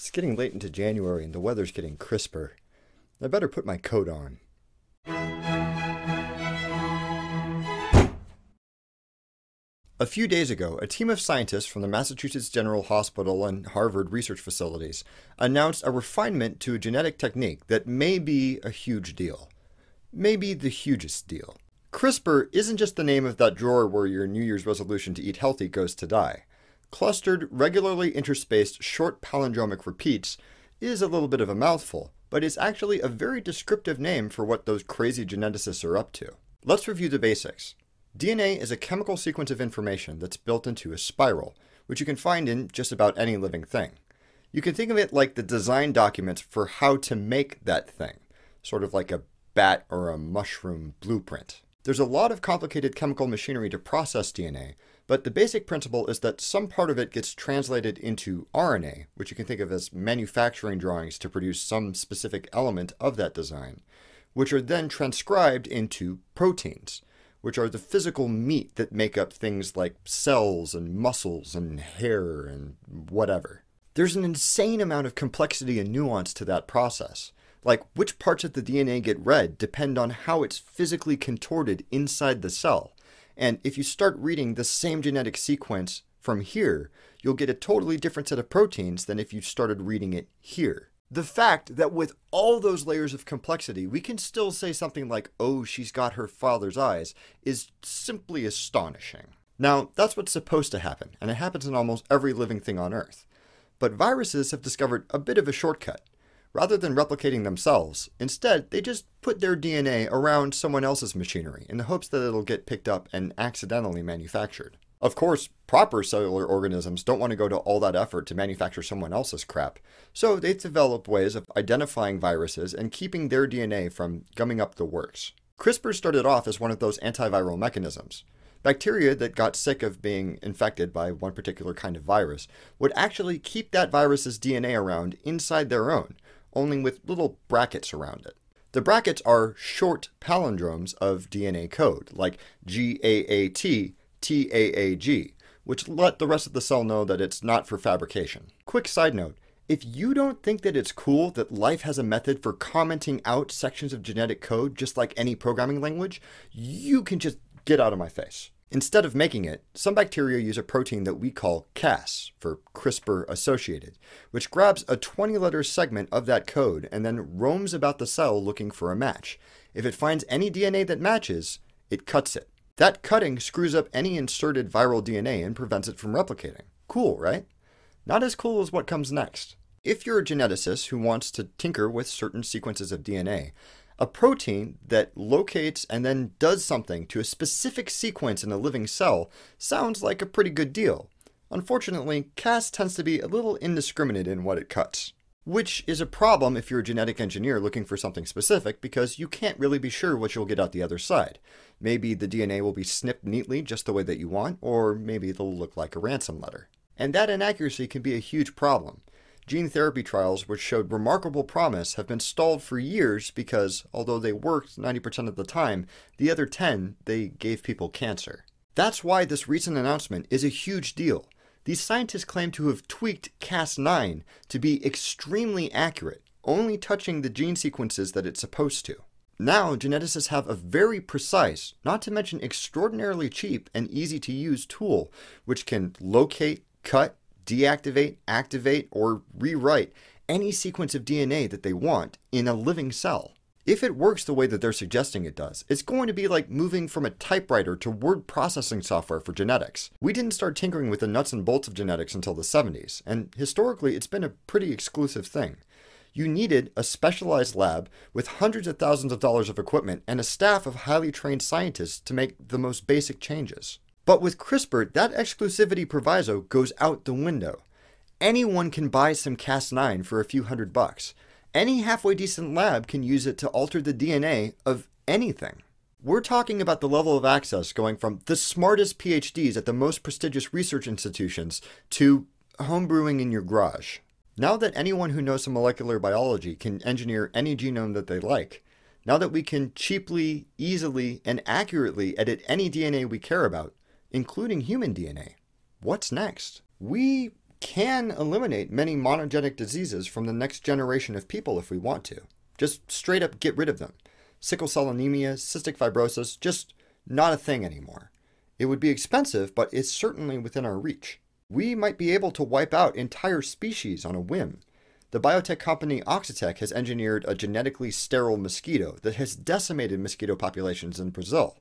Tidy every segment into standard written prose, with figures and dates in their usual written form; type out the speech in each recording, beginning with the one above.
It's getting late into January and the weather's getting crisper. I better put my coat on. A few days ago, a team of scientists from the Massachusetts General Hospital and Harvard research facilities announced a refinement to a genetic technique that may be a huge deal. Maybe the hugest deal. CRISPR isn't just the name of that drawer where your New Year's resolution to eat healthy goes to die. Clustered, regularly interspaced short palindromic repeats is a little bit of a mouthful, but is actually a very descriptive name for what those crazy geneticists are up to. Let's review the basics. DNA is a chemical sequence of information that's built into a spiral, which you can find in just about any living thing. You can think of it like the design documents for how to make that thing, sort of like a bat or a mushroom blueprint. There's a lot of complicated chemical machinery to process DNA, but the basic principle is that some part of it gets translated into RNA, which you can think of as manufacturing drawings to produce some specific element of that design, which are then transcribed into proteins, which are the physical meat that make up things like cells and muscles and hair and whatever. There's an insane amount of complexity and nuance to that process. Like, which parts of the DNA get read depend on how it's physically contorted inside the cell. And if you start reading the same genetic sequence from here, you'll get a totally different set of proteins than if you started reading it here. The fact that with all those layers of complexity, we can still say something like, oh, she's got her father's eyes, is simply astonishing. Now, that's what's supposed to happen, and it happens in almost every living thing on Earth. But viruses have discovered a bit of a shortcut. Rather than replicating themselves, instead, they just put their DNA around someone else's machinery in the hopes that it'll get picked up and accidentally manufactured. Of course, proper cellular organisms don't want to go to all that effort to manufacture someone else's crap, so they've developed ways of identifying viruses and keeping their DNA from gumming up the works. CRISPR started off as one of those antiviral mechanisms. Bacteria that got sick of being infected by one particular kind of virus would actually keep that virus's DNA around inside their own, only with little brackets around it. The brackets are short palindromes of DNA code, like GAAT, TAAG, which let the rest of the cell know that it's not for fabrication. Quick side note, if you don't think that it's cool that life has a method for commenting out sections of genetic code just like any programming language, you can just get out of my face. Instead of making it, some bacteria use a protein that we call Cas, for CRISPR associated, which grabs a 20-letter segment of that code and then roams about the cell looking for a match. If it finds any DNA that matches, it cuts it. That cutting screws up any inserted viral DNA and prevents it from replicating. Cool, right? Not as cool as what comes next. If you're a geneticist who wants to tinker with certain sequences of DNA, a protein that locates and then does something to a specific sequence in a living cell sounds like a pretty good deal. Unfortunately, Cas tends to be a little indiscriminate in what it cuts. Which is a problem if you're a genetic engineer looking for something specific, because you can't really be sure what you'll get out the other side. Maybe the DNA will be snipped neatly just the way that you want, or maybe it'll look like a ransom letter. And that inaccuracy can be a huge problem. Gene therapy trials which showed remarkable promise have been stalled for years because, although they worked 90% of the time, the other 10, they gave people cancer. That's why this recent announcement is a huge deal. These scientists claim to have tweaked Cas9 to be extremely accurate, only touching the gene sequences that it's supposed to. Now, geneticists have a very precise, not to mention extraordinarily cheap and easy to use tool, which can locate, cut, deactivate, activate, or rewrite any sequence of DNA that they want in a living cell. If it works the way that they're suggesting it does, it's going to be like moving from a typewriter to word processing software for genetics. We didn't start tinkering with the nuts and bolts of genetics until the 70s, and historically it's been a pretty exclusive thing. You needed a specialized lab with hundreds of thousands of dollars of equipment and a staff of highly trained scientists to make the most basic changes. But with CRISPR, that exclusivity proviso goes out the window. Anyone can buy some Cas9 for a few $100. Any halfway decent lab can use it to alter the DNA of anything. We're talking about the level of access going from the smartest PhDs at the most prestigious research institutions to homebrewing in your garage. Now that anyone who knows some molecular biology can engineer any genome that they like, now that we can cheaply, easily, and accurately edit any DNA we care about, including human DNA, what's next? We can eliminate many monogenic diseases from the next generation of people if we want to. Just straight up get rid of them. Sickle cell anemia, cystic fibrosis, just not a thing anymore. It would be expensive, but it's certainly within our reach. We might be able to wipe out entire species on a whim. The biotech company Oxitec has engineered a genetically sterile mosquito that has decimated mosquito populations in Brazil.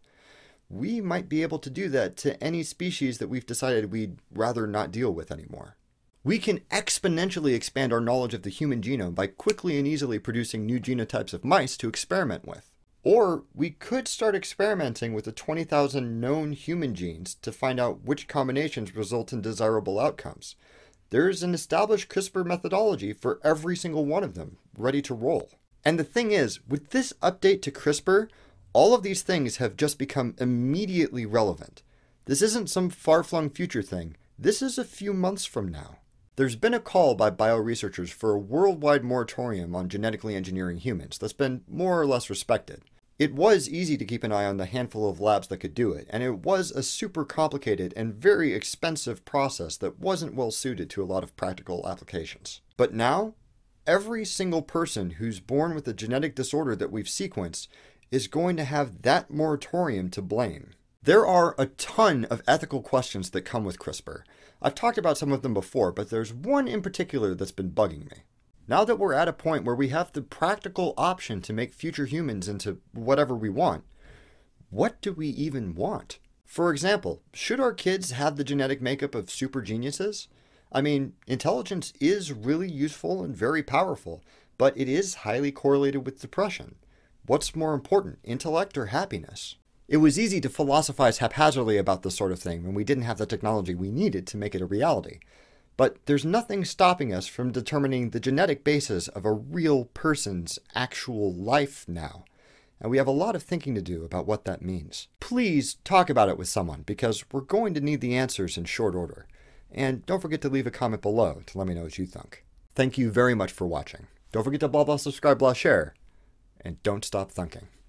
We might be able to do that to any species that we've decided we'd rather not deal with anymore. We can exponentially expand our knowledge of the human genome by quickly and easily producing new genotypes of mice to experiment with. Or we could start experimenting with the 20,000 known human genes to find out which combinations result in desirable outcomes. There's an established CRISPR methodology for every single one of them, ready to roll. And the thing is, with this update to CRISPR, all of these things have just become immediately relevant. This isn't some far-flung future thing. This is a few months from now. There's been a call by bioresearchers for a worldwide moratorium on genetically engineering humans that's been more or less respected. It was easy to keep an eye on the handful of labs that could do it, and it was a super complicated and very expensive process that wasn't well suited to a lot of practical applications. But now, every single person who's born with a genetic disorder that we've sequenced is going to have that moratorium to blame. There are a ton of ethical questions that come with CRISPR. I've talked about some of them before, but there's one in particular that's been bugging me. Now that we're at a point where we have the practical option to make future humans into whatever we want, what do we even want? For example, should our kids have the genetic makeup of super geniuses? I mean, intelligence is really useful and very powerful, but it is highly correlated with depression. What's more important, intellect or happiness? It was easy to philosophize haphazardly about this sort of thing when we didn't have the technology we needed to make it a reality. But there's nothing stopping us from determining the genetic basis of a real person's actual life now. And we have a lot of thinking to do about what that means. Please talk about it with someone, because we're going to need the answers in short order. And don't forget to leave a comment below to let me know what you think. Thank you very much for watching. Don't forget to blah blah subscribe, blah share, and don't stop thunking.